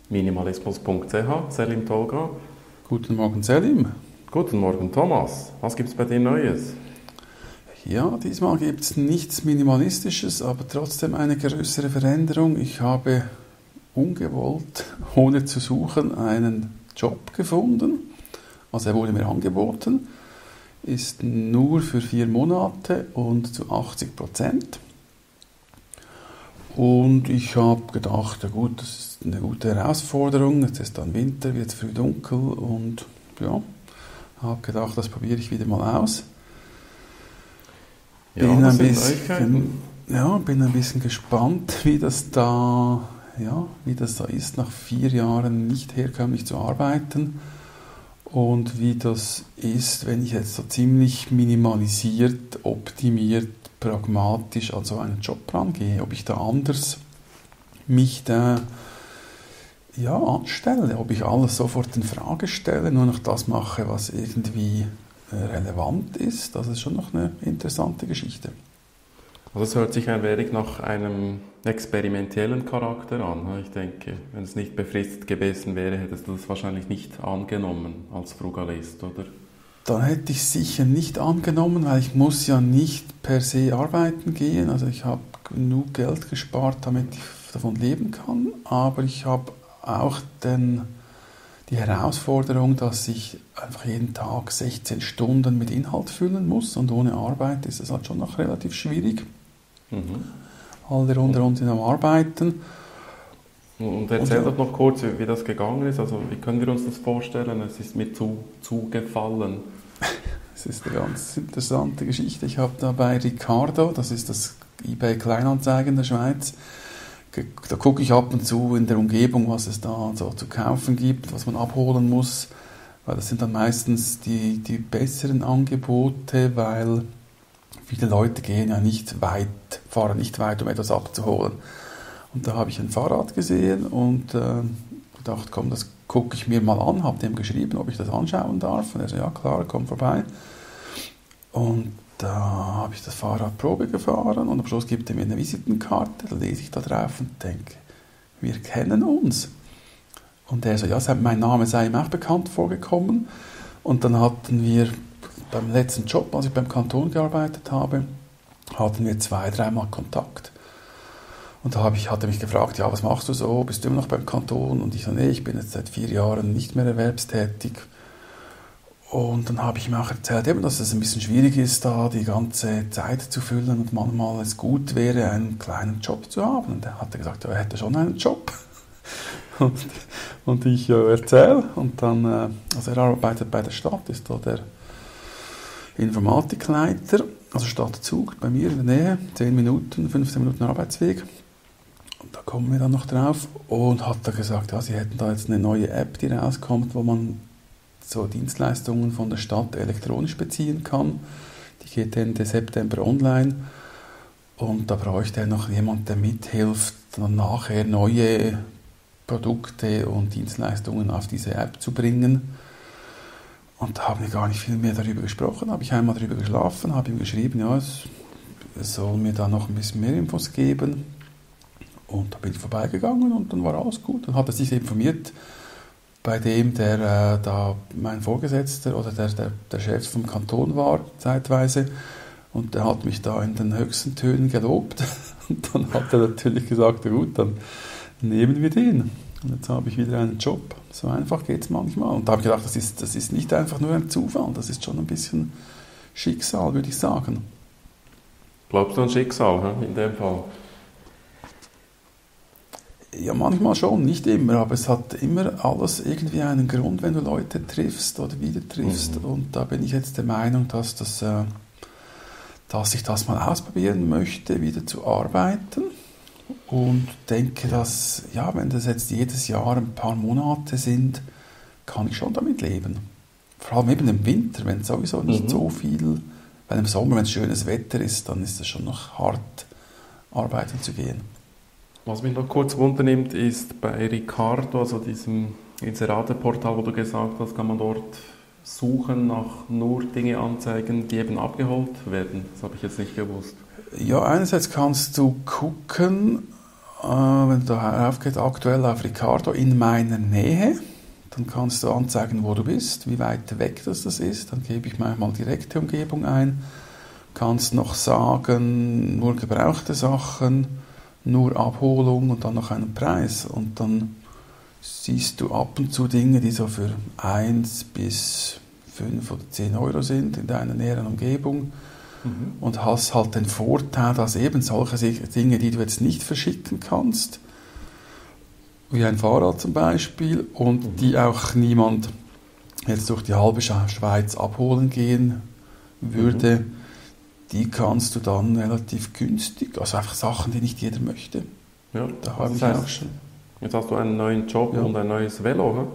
Minimalismus.ch, Selim Tolga. Guten Morgen, Selim. Guten Morgen, Thomas. Was gibt's bei dir Neues? Ja, diesmal gibt es nichts Minimalistisches, aber trotzdem eine größere Veränderung. Ich habe ungewollt, ohne zu suchen, einen Job gefunden. Also er wurde mir angeboten, ist nur für 4 Monate und zu 80%. Und ich habe gedacht, ja gut, das ist eine gute Herausforderung. Jetzt ist dann Winter, wird früh dunkel und ja, habe gedacht, das probiere ich wieder mal aus. Bin ein bisschen gespannt, wie das da ist, nach 4 Jahren nicht herkömmlich zu arbeiten und wie das ist, wenn ich jetzt so ziemlich minimalisiert, optimiert, pragmatisch an so einen Job rangehe, ob ich da anders mich da anstelle, ob ich alles sofort in Frage stelle, nur noch das mache, was irgendwie relevant ist. Das ist schon noch eine interessante Geschichte. Also es hört sich ein wenig nach einem experimentellen Charakter an. Ich denke, wenn es nicht befristet gewesen wäre, hättest du das wahrscheinlich nicht angenommen als Frugalist, oder? Dann hätte ich es sicher nicht angenommen, weil ich muss ja nicht per se arbeiten gehen. Also ich habe genug Geld gespart, damit ich davon leben kann. Aber ich habe auch die Herausforderung, dass ich einfach jeden Tag 16 Stunden mit Inhalt füllen muss. Und ohne Arbeit ist es halt schon noch relativ schwierig. Alle rundherum sind am Arbeiten. Und erzähl doch noch kurz, wie das gegangen ist. Also wie können wir uns das vorstellen? Es ist mir zugefallen. Es ist eine ganz interessante Geschichte. Ich habe da bei Ricardo, das ist das eBay Kleinanzeigen der Schweiz, da gucke ich ab und zu in der Umgebung, was es da so zu kaufen gibt, was man abholen muss. Weil das sind dann meistens die besseren Angebote, weil viele Leute fahren nicht weit, um etwas abzuholen. Und da habe ich ein Fahrrad gesehen und gedacht, komm, das gucke ich mir mal an, habe dem geschrieben, ob ich das anschauen darf. Und er so, ja klar, komm vorbei. Und da habe ich das Fahrrad Probe gefahren und am Schluss gibt er mir eine Visitenkarte, da lese ich da drauf und denke, wir kennen uns. Und er so, ja, mein Name sei ihm auch bekannt vorgekommen. Und dann hatten wir beim letzten Job, als ich beim Kanton gearbeitet habe, hatten wir 2-3 Mal Kontakt. Und da hat er mich gefragt, ja, was machst du so, bist du immer noch beim Kanton? Und ich so, nee, ich bin jetzt seit 4 Jahren nicht mehr erwerbstätig. Und dann habe ich ihm auch erzählt, eben, dass es ein bisschen schwierig ist, da die ganze Zeit zu füllen und manchmal es gut wäre, einen kleinen Job zu haben. Und er hat gesagt, ja, er hätte schon einen Job. Und ich erzähle. Und dann, also er arbeitet bei der Stadt, ist da der Informatikleiter, also Stadt Zug, bei mir in der Nähe, 15 Minuten Arbeitsweg. Und da kommen wir dann noch drauf und hat da gesagt, ja, sie hätten da jetzt eine neue App, die rauskommt, wo man so Dienstleistungen von der Stadt elektronisch beziehen kann. Die geht Ende September online und da bräuchte er noch jemand, der mithilft, dann nachher neue Produkte und Dienstleistungen auf diese App zu bringen. Und da haben wir gar nicht viel mehr darüber gesprochen. Habe ich einmal darüber geschlafen, habe ihm geschrieben, ja, es soll mir da noch ein bisschen mehr Infos geben. Und da bin ich vorbeigegangen und dann war alles gut. Dann hat er sich informiert bei dem, der da mein Vorgesetzter oder der Chef vom Kanton war, zeitweise. Und der hat mich da in den höchsten Tönen gelobt. Und dann hat er natürlich gesagt, ja gut, dann nehmen wir den. Und jetzt habe ich wieder einen Job. So einfach geht es manchmal. Und da habe ich gedacht, das ist nicht einfach nur ein Zufall, das ist schon ein bisschen Schicksal, würde ich sagen. Glaubst du an Schicksal in dem Fall? Ja, manchmal schon, nicht immer, aber es hat immer alles irgendwie einen Grund, wenn du Leute triffst oder wieder triffst. Und da bin ich jetzt der Meinung, dass ich das mal ausprobieren möchte, wieder zu arbeiten. Und denke, dass, ja, wenn das jetzt jedes Jahr ein paar Monate sind, kann ich schon damit leben. Vor allem eben im Winter, wenn sowieso nicht so viel, weil im Sommer, wenn es schönes Wetter ist, dann ist es schon noch hart, arbeiten zu gehen. Was mich noch kurz wundernimmt, ist bei Ricardo, also diesem Inserateportal, wo du gesagt hast, kann man dort suchen nach nur Dinge anzeigen, die eben abgeholt werden. Das habe ich jetzt nicht gewusst. Ja, einerseits kannst du gucken, Wenn du da aufgehst, aktuell auf Ricardo in meiner Nähe, dann kannst du anzeigen, wo du bist, wie weit weg das ist. Dann gebe ich manchmal direkte Umgebung ein. Kannst noch sagen, nur gebrauchte Sachen, nur Abholung und dann noch einen Preis. Und dann siehst du ab und zu Dinge, die so für 1 bis 5 oder 10 Euro sind in deiner näheren Umgebung. Und hast halt den Vorteil, dass eben solche Dinge, die du jetzt nicht verschicken kannst, wie ein Fahrrad zum Beispiel, und die auch niemand jetzt durch die halbe Schweiz abholen gehen würde, die kannst du dann relativ günstig, also einfach Sachen, die nicht jeder möchte. Ja, da habe ich auch schon. Jetzt hast du einen neuen Job und ein neues Velo, ne?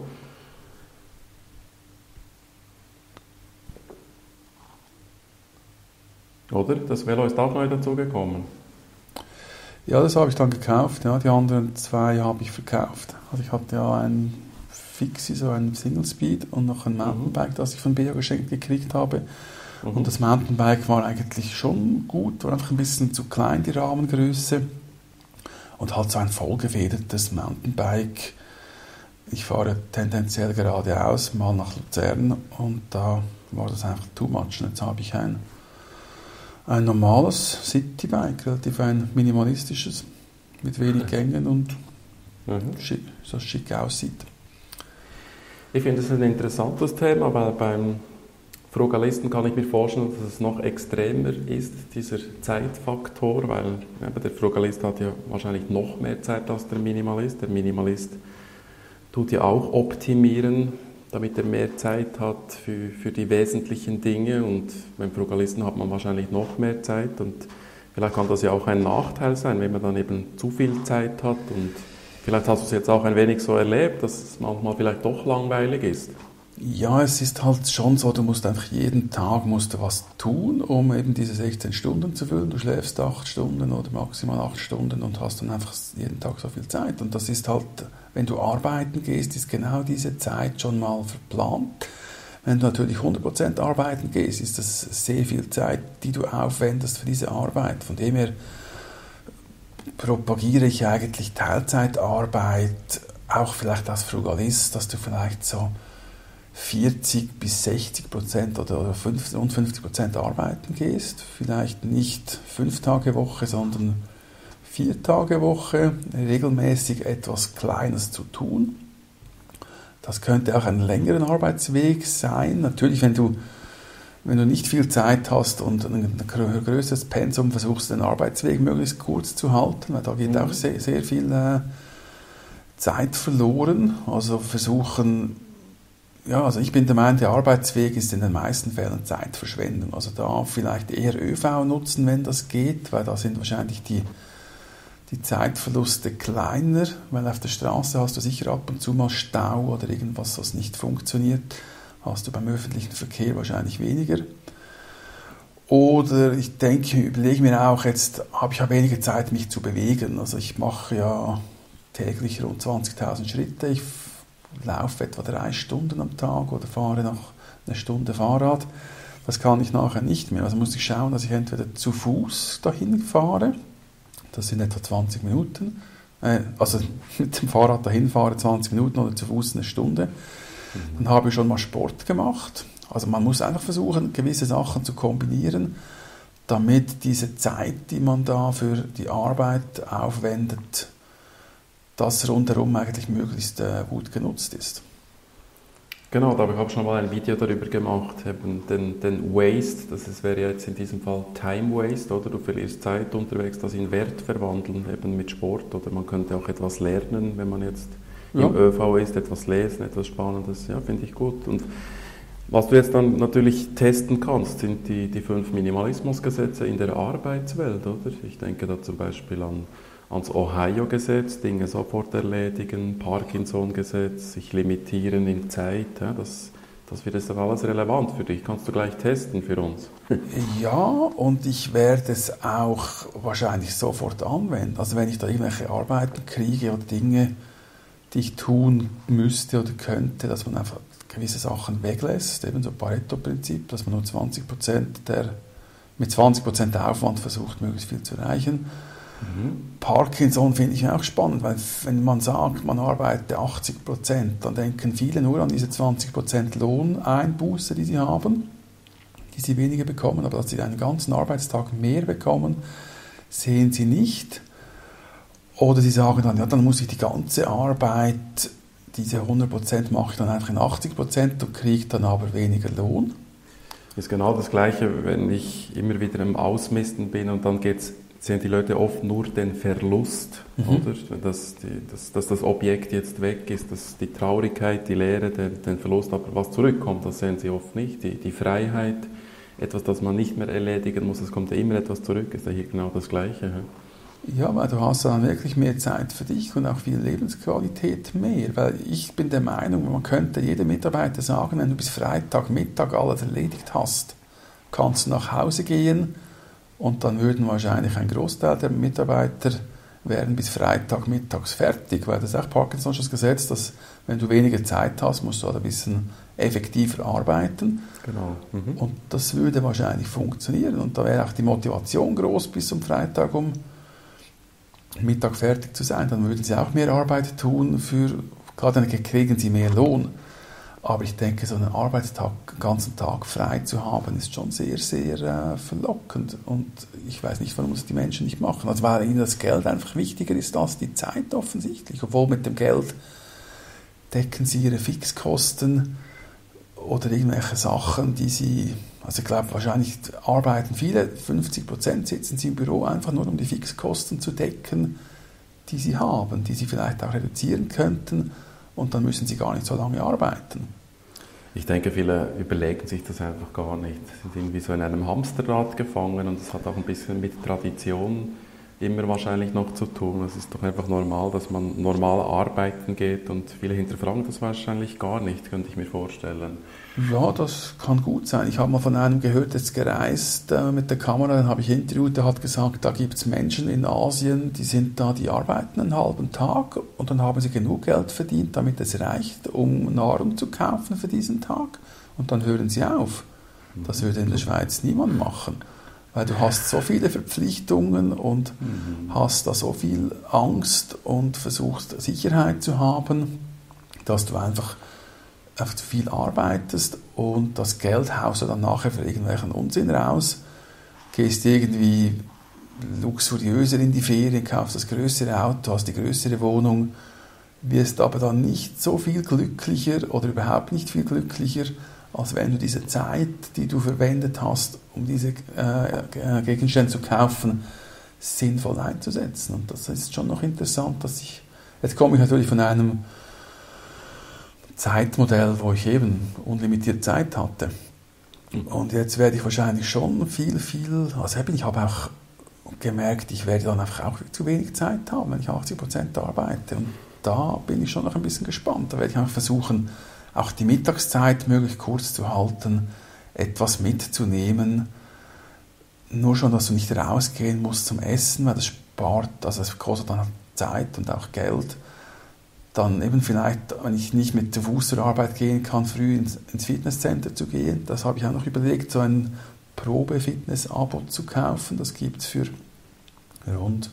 Oder? Das Velo ist auch neu dazugekommen. Ja, das habe ich dann gekauft. Ja, die anderen 2 habe ich verkauft. Also ich hatte ja ein Fixie, so ein Single Speed und noch ein Mountainbike, das ich von Bea geschenkt gekriegt habe. Und das Mountainbike war eigentlich schon gut, war einfach ein bisschen zu klein, die Rahmengröße. Und halt so ein vollgefedertes Mountainbike. Ich fahre tendenziell geradeaus, mal nach Luzern, und da war das einfach too much. Und jetzt habe ich ein normales Citybike, relativ ein minimalistisches, mit wenig Gängen und so schick aussieht. Ich finde es ein interessantes Thema, weil beim Frugalisten kann ich mir vorstellen, dass es noch extremer ist, dieser Zeitfaktor, weil der Frugalist hat ja wahrscheinlich noch mehr Zeit als der Minimalist. Der Minimalist tut ja auch optimieren, damit er mehr Zeit hat für die wesentlichen Dinge, und beim Frugalisten hat man wahrscheinlich noch mehr Zeit, und vielleicht kann das ja auch ein Nachteil sein, wenn man dann eben zu viel Zeit hat, und vielleicht hast du es jetzt auch ein wenig so erlebt, dass es manchmal vielleicht doch langweilig ist. Ja, es ist halt schon so, du musst einfach jeden Tag was tun, um eben diese 16 Stunden zu füllen. Du schläfst 8 Stunden oder maximal 8 Stunden und hast dann einfach jeden Tag so viel Zeit. Und das ist halt, wenn du arbeiten gehst, ist genau diese Zeit schon mal verplant. Wenn du natürlich 100% arbeiten gehst, ist das sehr viel Zeit, die du aufwendest für diese Arbeit. Von dem her propagiere ich eigentlich Teilzeitarbeit, auch vielleicht als Frugalist, dass du vielleicht so 40-60% oder 50% arbeiten gehst. Vielleicht nicht 5-Tage-Woche, sondern 4-Tage-Woche, regelmäßig etwas Kleines zu tun. Das könnte auch ein längerer Arbeitsweg sein. Natürlich, wenn du nicht viel Zeit hast und ein größeres Pensum versuchst, den Arbeitsweg möglichst kurz zu halten, weil da geht auch sehr, sehr viel Zeit verloren. Also versuchen, also ich bin der Meinung, der Arbeitsweg ist in den meisten Fällen Zeitverschwendung. Also da vielleicht eher ÖV nutzen, wenn das geht, weil da sind wahrscheinlich die Zeitverluste kleiner, weil auf der Straße hast du sicher ab und zu mal Stau oder irgendwas, was nicht funktioniert. Hast du beim öffentlichen Verkehr wahrscheinlich weniger. Oder ich überlege mir auch, jetzt habe ich ja weniger Zeit, mich zu bewegen. Also ich mache ja täglich rund 20.000 Schritte. Ich laufe etwa 3 Stunden am Tag oder fahre noch 1 Stunde Fahrrad. Das kann ich nachher nicht mehr. Also muss ich schauen, dass ich entweder zu Fuß dahin fahre, das sind etwa 20 Minuten, also mit dem Fahrrad dahin fahre 20 Minuten oder zu Fuß 1 Stunde. Dann habe ich schon mal Sport gemacht. Also man muss einfach versuchen, gewisse Sachen zu kombinieren, damit diese Zeit, die man da für die Arbeit aufwendet, das rundherum eigentlich möglichst gut genutzt ist. Genau, aber ich habe schon mal ein Video darüber gemacht, eben den Waste, wäre jetzt in diesem Fall Time Waste, oder? Du verlierst Zeit unterwegs, das in Wert verwandeln, eben mit Sport, oder man könnte auch etwas lernen, wenn man jetzt im ÖV ist, etwas lesen, etwas Spannendes, ja, finde ich gut. Und was du jetzt dann natürlich testen kannst, sind die 5 Minimalismusgesetze in der Arbeitswelt, oder? Ich denke da zum Beispiel ans Ohio-Gesetz, Dinge sofort erledigen, Parkinson-Gesetz, sich limitieren in Zeit, ja, das wird jetzt alles relevant für dich. Kannst du gleich testen für uns? Ja, und ich werde es auch wahrscheinlich sofort anwenden. Also wenn ich da irgendwelche Arbeiten kriege oder Dinge, die ich tun müsste oder könnte, dass man einfach gewisse Sachen weglässt, eben so Pareto-Prinzip, dass man nur mit 20% Aufwand versucht, möglichst viel zu erreichen. Parkinson finde ich auch spannend, weil wenn man sagt, man arbeitet 80%, dann denken viele nur an diese 20% Lohneinbuße, die sie haben, die sie weniger bekommen, aber dass sie einen ganzen Arbeitstag mehr bekommen, sehen sie nicht. Oder sie sagen dann, ja, dann muss ich die ganze Arbeit, diese 100% mache ich dann einfach in 80% und kriege dann aber weniger Lohn. Das ist genau das Gleiche, wenn ich immer wieder im Ausmisten bin und dann sehen die Leute oft nur den Verlust, oder? Dass das Objekt jetzt weg ist, dass die Traurigkeit, die Leere, den Verlust, aber was zurückkommt, das sehen sie oft nicht. Die Freiheit, etwas, das man nicht mehr erledigen muss, es kommt ja immer etwas zurück, ist ja hier genau das Gleiche. Ja, weil du hast dann wirklich mehr Zeit für dich und auch viel Lebensqualität mehr. Weil ich bin der Meinung, man könnte jedem Mitarbeiter sagen, wenn du bis Freitagmittag alles erledigt hast, kannst du nach Hause gehen und dann würden wahrscheinlich ein Großteil der Mitarbeiter wären bis Freitagmittags fertig, weil das ist auch Parkinson's Gesetz, dass wenn du weniger Zeit hast, musst du halt ein bisschen effektiver arbeiten. Genau. Und das würde wahrscheinlich funktionieren und da wäre auch die Motivation groß, bis zum Freitag um Mittag fertig zu sein, dann würden sie auch mehr Arbeit tun, klar, dann kriegen sie mehr Lohn. Aber ich denke, so einen Arbeitstag, einen ganzen Tag frei zu haben, ist schon sehr, sehr verlockend. Und ich weiß nicht, warum das die Menschen nicht machen. Also weil ihnen das Geld einfach wichtiger ist als die Zeit offensichtlich. Obwohl mit dem Geld decken sie ihre Fixkosten oder irgendwelche Sachen, die sie, also ich glaube, wahrscheinlich arbeiten viele, 50% sitzen sie im Büro einfach nur, um die Fixkosten zu decken, die sie haben, die sie vielleicht auch reduzieren könnten und dann müssen sie gar nicht so lange arbeiten. Ich denke, viele überlegen sich das einfach gar nicht. Sie sind irgendwie so in einem Hamsterrad gefangen und das hat auch ein bisschen mit Tradition immer wahrscheinlich noch zu tun. Es ist doch einfach normal, dass man normal arbeiten geht und viele hinterfragen das wahrscheinlich gar nicht, könnte ich mir vorstellen. Ja, das kann gut sein. Ich habe mal von einem gehört, der ist gereist mit der Kamera, den habe ich interviewt, der hat gesagt, da gibt es Menschen in Asien, die arbeiten einen halben Tag und dann haben sie genug Geld verdient, damit es reicht, um Nahrung zu kaufen für diesen Tag und dann hören sie auf. Das würde in der Schweiz niemand machen. Weil du hast so viele Verpflichtungen und hast da so viel Angst und versuchst Sicherheit zu haben, dass du einfach zu viel arbeitest und das Geld haust du dann nachher für irgendwelchen Unsinn raus, gehst irgendwie luxuriöser in die Ferien, kaufst das größere Auto, hast die größere Wohnung, wirst aber dann nicht so viel glücklicher oder überhaupt nicht viel glücklicher, als wenn du diese Zeit, die du verwendet hast, um diese Gegenstände zu kaufen, sinnvoll einzusetzen. Und das ist schon noch interessant, jetzt komme ich natürlich von einem Zeitmodell, wo ich eben unlimitierte Zeit hatte. Und jetzt werde ich wahrscheinlich schon also ich habe auch gemerkt, ich werde dann einfach auch zu wenig Zeit haben, wenn ich 80% arbeite. Und da bin ich schon noch ein bisschen gespannt. Da werde ich einfach versuchen, auch die Mittagszeit möglichst kurz zu halten, etwas mitzunehmen. Nur schon, dass du nicht rausgehen musst zum Essen, weil das spart, also es kostet dann Zeit und auch Geld. Dann eben vielleicht, wenn ich nicht mit zu Fuß zur Arbeit gehen kann, früh ins Fitnesscenter zu gehen. Das habe ich auch noch überlegt, so ein Probe-Fitness-Abo zu kaufen. Das gibt es für rund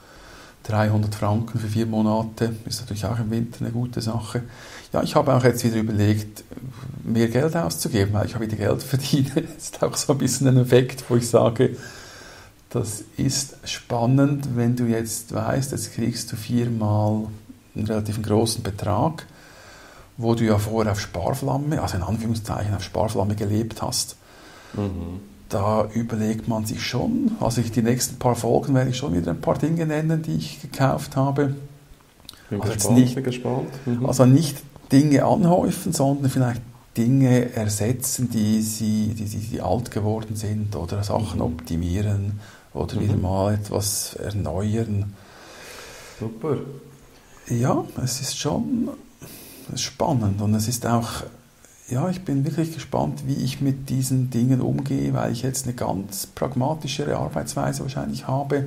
300 Franken für 4 Monate. Ist natürlich auch im Winter eine gute Sache. Ja, ich habe auch jetzt wieder überlegt, mehr Geld auszugeben, weil ich habe wieder Geld verdiene. Das ist auch so ein bisschen ein Effekt, wo ich sage, das ist spannend, wenn du jetzt weißt, jetzt kriegst du 4-mal einen relativ großen Betrag, wo du ja vorher auf Sparflamme, also in Anführungszeichen auf Sparflamme gelebt hast. Da überlegt man sich schon, also die nächsten paar Folgen werde ich schon wieder ein paar Dinge nennen, die ich gekauft habe. Bin Also gespannt. Also nicht Dinge anhäufen, sondern vielleicht Dinge ersetzen, die alt geworden sind oder Sachen optimieren oder wieder mal etwas erneuern. Super. Ja, es ist schon spannend und es ist auch, ja, ich bin wirklich gespannt, wie ich mit diesen Dingen umgehe, weil ich jetzt eine ganz pragmatischere Arbeitsweise wahrscheinlich habe.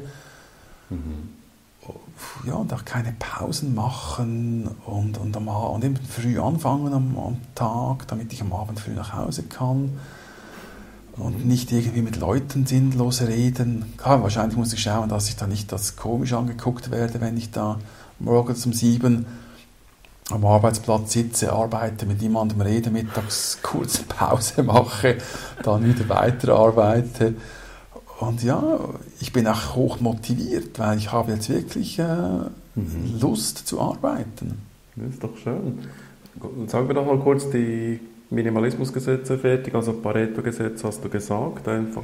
Ja, und auch keine Pausen machen und eben früh anfangen am Tag, damit ich am Abend früh nach Hause kann. und nicht irgendwie mit Leuten sinnlos reden. Klar, wahrscheinlich muss ich schauen, dass ich da nicht als komisch angeguckt werde, wenn ich da morgens um 7 am Arbeitsplatz sitze, arbeite, mit niemandem rede, mittags kurze Pause mache, dann wieder weiterarbeite. Und ja, ich bin auch hoch motiviert, weil ich habe jetzt wirklich Lust zu arbeiten. Das ist doch schön. Sagen wir doch mal kurz die Minimalismusgesetze fertig, also Pareto-Gesetz hast du gesagt, einfach,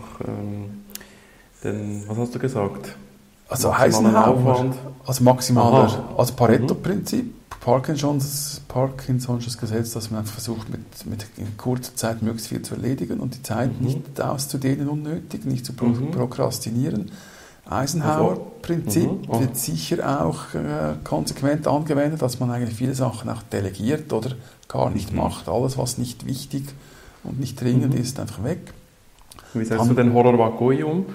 was hast du gesagt? Also Eisenhower, also maximaler, also Pareto-Prinzip, Parkinson'sches Gesetz, dass man einfach versucht, mit in kurzer Zeit möglichst viel zu erledigen und die Zeit nicht auszudehnen unnötig, nicht zu prokrastinieren. Eisenhower-Prinzip wird sicher auch konsequent angewendet, dass man eigentlich viele Sachen auch delegiert oder gar nicht macht. Alles, was nicht wichtig und nicht dringend ist, einfach weg. Wie setzt du den Horror Wakui um?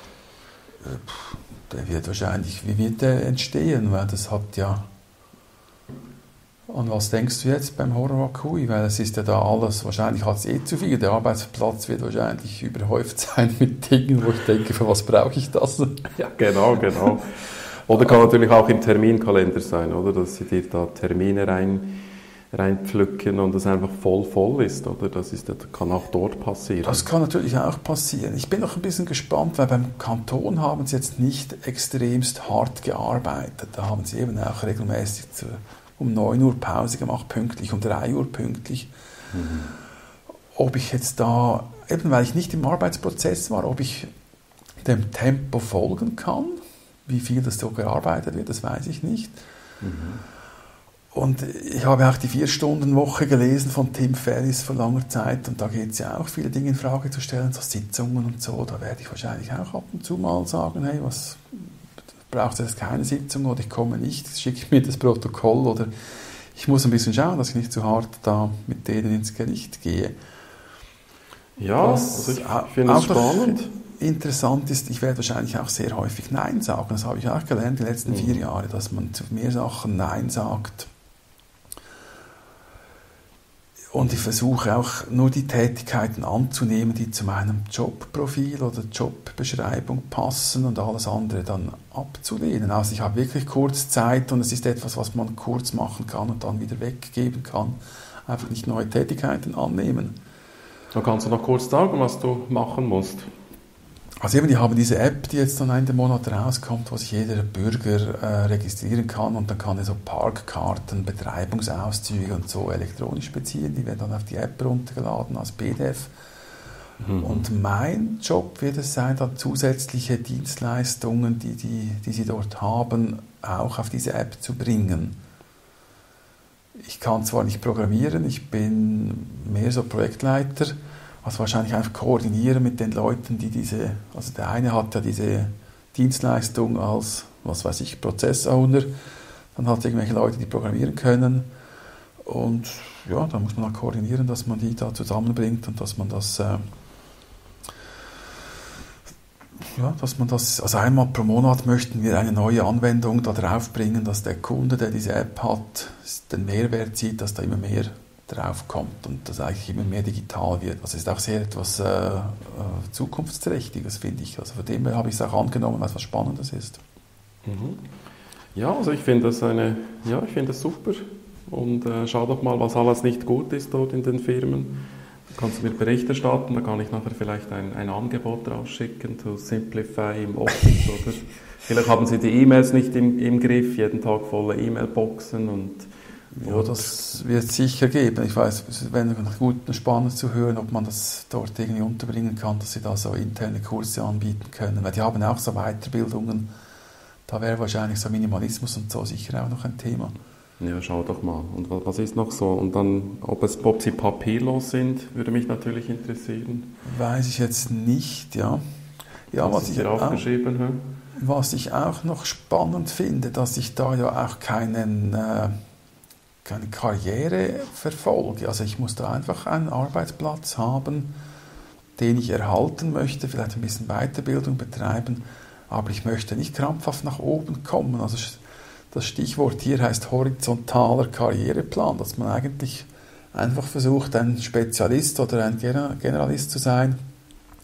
Der wird wahrscheinlich, wie wird der entstehen? Weil das hat ja... Und was denkst du jetzt beim Horror Wakui? Weil es ist ja da alles, wahrscheinlich hat es zu viel. Der Arbeitsplatz wird wahrscheinlich überhäuft sein mit Dingen, wo ich denke, für was brauche ich das? Ja, genau. Oder kann natürlich auch im Terminkalender sein, oder? Dass sie dir da Termine reinpflücken und es einfach voll ist, oder? Das kann auch dort passieren. Das kann natürlich auch passieren. Ich bin noch ein bisschen gespannt, weil beim Kanton haben sie jetzt nicht extremst hart gearbeitet. Da haben sie eben auch regelmäßig um 9 Uhr Pause gemacht, pünktlich, um 3 Uhr pünktlich. Ob ich jetzt da, eben weil ich nicht im Arbeitsprozess war, ob ich dem Tempo folgen kann, wie viel das so gearbeitet wird, das weiß ich nicht. Und ich habe auch die 4-Stunden-Woche gelesen von Tim Ferriss vor langer Zeit und da geht es ja auch, viele Dinge in Frage zu stellen, so Sitzungen und so. Da werde ich wahrscheinlich auch ab und zu mal sagen, hey, was brauchst du jetzt keine Sitzung oder ich komme nicht, schicke ich mir das Protokoll oder ich muss ein bisschen schauen, dass ich nicht zu hart da mit denen ins Gericht gehe. Ja, also ich finde es spannend. Interessant ist, ich werde wahrscheinlich auch sehr häufig Nein sagen. Das habe ich auch gelernt die letzten 4 Jahre, dass man zu mehr Sachen Nein sagt. Und ich versuche auch nur die Tätigkeiten anzunehmen, die zu meinem Jobprofil oder Jobbeschreibung passen und alles andere dann abzulehnen. Also ich habe wirklich kurz Zeit und es ist etwas, was man kurz machen kann und dann wieder weggeben kann. Einfach nicht neue Tätigkeiten annehmen. Dann kannst du noch kurz sagen, was du machen musst. Also eben, die haben diese App, die jetzt dann Ende Monat rauskommt, wo sich jeder Bürger registrieren kann und dann kann er so Parkkarten, Betreibungsauszüge und so elektronisch beziehen. Die werden dann auf die App runtergeladen als PDF. Und mein Job wird es sein, dann zusätzliche Dienstleistungen, die sie dort haben, auch auf diese App zu bringen. Ich kann zwar nicht programmieren, ich bin mehr so Projektleiter, also wahrscheinlich einfach koordinieren mit den Leuten, also der eine hat ja diese Dienstleistung als, was weiß ich, Prozessowner, dann hat es irgendwelche Leute, die programmieren können und ja, da muss man halt koordinieren, dass man die da zusammenbringt und dass man das, also einmal pro Monat möchten wir eine neue Anwendung da drauf bringen, dass der Kunde, der diese App hat, den Mehrwert sieht, dass da immer mehr drauf kommt und das eigentlich immer mehr digital wird. Das ist auch sehr etwas Zukunftsträchtiges, finde ich. Also von dem her habe ich es auch angenommen, weil es was Spannendes ist. Ja, also ich finde das super und schau doch mal, was alles nicht gut ist dort in den Firmen. Da kannst du mir Bericht erstatten, da kann ich nachher vielleicht ein Angebot rausschicken to Simplify im Office oder vielleicht haben sie die E-Mails nicht im Griff, jeden Tag volle E-Mail-Boxen und ja, das wird es sicher geben. Ich weiß, es wäre gut und spannend zu hören, ob man das dort irgendwie unterbringen kann, dass sie da so interne Kurse anbieten können. Weil die haben auch so Weiterbildungen. Da wäre wahrscheinlich so Minimalismus und so sicher auch noch ein Thema. Ja, schau doch mal. Und was ist noch so? Und dann, ob sie papierlos sind, würde mich natürlich interessieren. Weiß ich jetzt nicht, ja. Ja, was ich auch noch spannend finde, dass ich da ja auch keine Karriere verfolge. Also ich muss da einfach einen Arbeitsplatz haben, den ich erhalten möchte, vielleicht ein bisschen Weiterbildung betreiben, aber ich möchte nicht krampfhaft nach oben kommen. Also das Stichwort hier heißt horizontaler Karriereplan, dass man eigentlich einfach versucht, ein Spezialist oder ein Generalist zu sein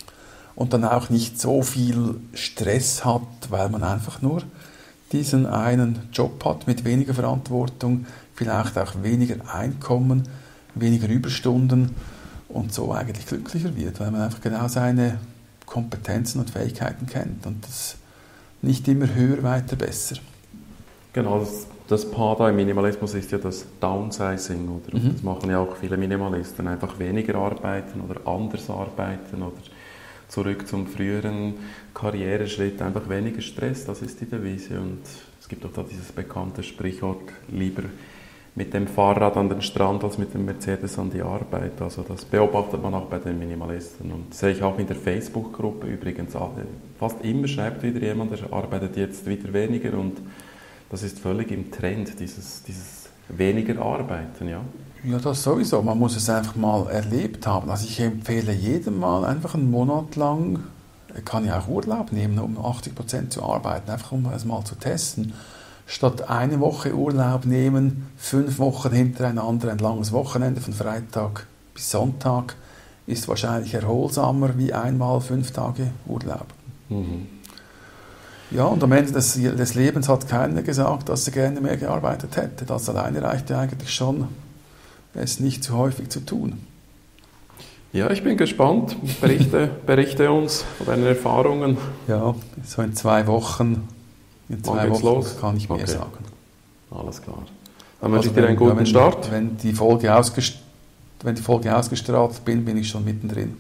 und dann auch nicht so viel Stress hat, weil man einfach nur diesen einen Job hat mit weniger Verantwortung, vielleicht auch weniger Einkommen, weniger Überstunden und so eigentlich glücklicher wird, weil man einfach genau seine Kompetenzen und Fähigkeiten kennt und das nicht immer höher, weiter, besser. Genau, das Paar da im Minimalismus ist ja das Downsizing, oder? Das machen ja auch viele Minimalisten, einfach weniger arbeiten oder anders arbeiten oder zurück zum früheren Karriereschritt, einfach weniger Stress, das ist die Devise. Und es gibt auch da dieses bekannte Sprichwort, lieber mit dem Fahrrad an den Strand als mit dem Mercedes an die Arbeit. Also das beobachtet man auch bei den Minimalisten und sehe ich auch in der Facebook-Gruppe übrigens. Fast immer schreibt wieder jemand, der arbeitet jetzt wieder weniger und das ist völlig im Trend, dieses weniger Arbeiten, ja. Ja, das sowieso. Man muss es einfach mal erlebt haben. Also ich empfehle jedem mal einfach einen Monat lang, er kann ja auch Urlaub nehmen, um 80% zu arbeiten, einfach um es mal zu testen. Statt eine Woche Urlaub nehmen, 5 Wochen hintereinander, ein langes Wochenende von Freitag bis Sonntag, ist wahrscheinlich erholsamer wie einmal 5 Tage Urlaub. Mhm. Ja, und am Ende des Lebens hat keiner gesagt, dass er gerne mehr gearbeitet hätte. Das alleine reicht ja eigentlich schon, es nicht zu häufig zu tun. Ja, ich bin gespannt. Berichte uns von deinen Erfahrungen. Ja, so in 2 Wochen. In 2 Wochen los? Kann ich mehr sagen. Alles klar. Dann wünsche ich dir einen guten Start. Wenn die Folge ausgestrahlt bin ich schon mittendrin.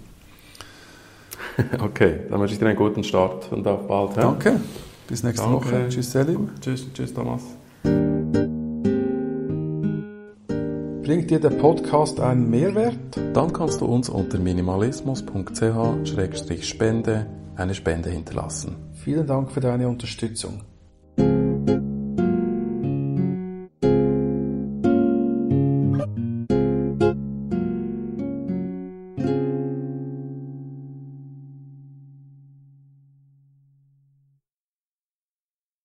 Okay, dann wünsche ich dir einen guten Start und auf bald. Danke, bis nächste Woche. Tschüss, Selim. Tschüss, Thomas. Bringt dir der Podcast einen Mehrwert? Dann kannst du uns unter minimalismus.ch/spende eine Spende hinterlassen. Vielen Dank für deine Unterstützung.